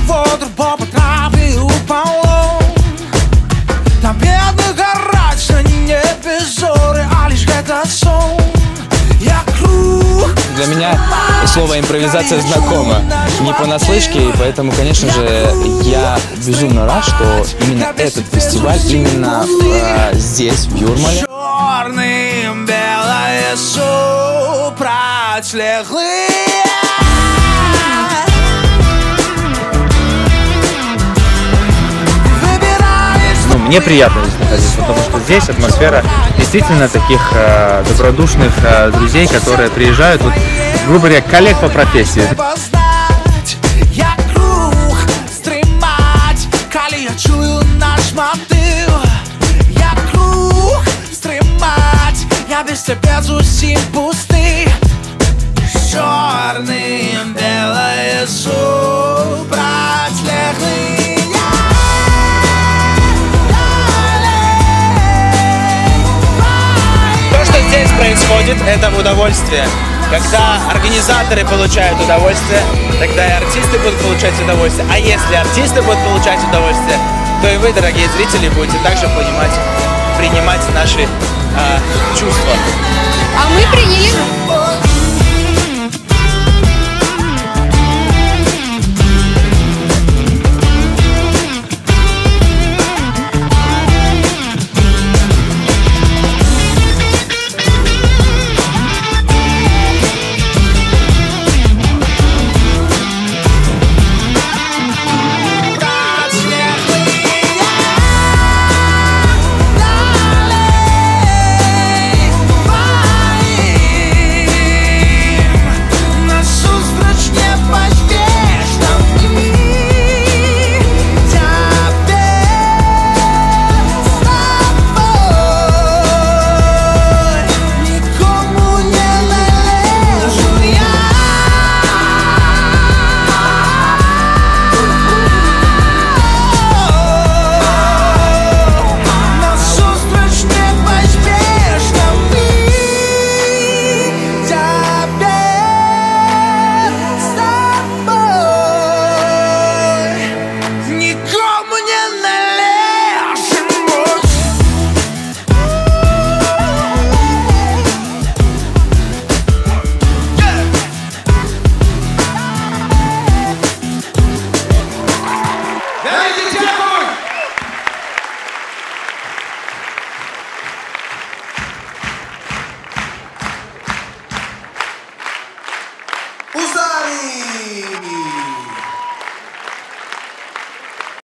воду по траве упало. Там бедных горать, но не без зоры, а лишь это сон. Я круг. Для меня слово импровизация знакомо не понаслышке, и поэтому, конечно же, я безумно рад, что именно этот фестиваль именно здесь, в Юрмале. Черным белое супротивлеглые. Мне приятно здесь находиться, потому что здесь атмосфера действительно таких добродушных друзей, которые приезжают, вот, грубо говоря, коллег по профессии. Я круг стремать, коли я чую наш мотив. Я круг стремать, я без тебя зусим пустый. Черным белое супротивлеглые. Здесь происходит это в удовольствие. Когда организаторы получают удовольствие, тогда и артисты будут получать удовольствие. А если артисты будут получать удовольствие, то и вы, дорогие зрители, будете также принимать наши чувства. А мы приняли.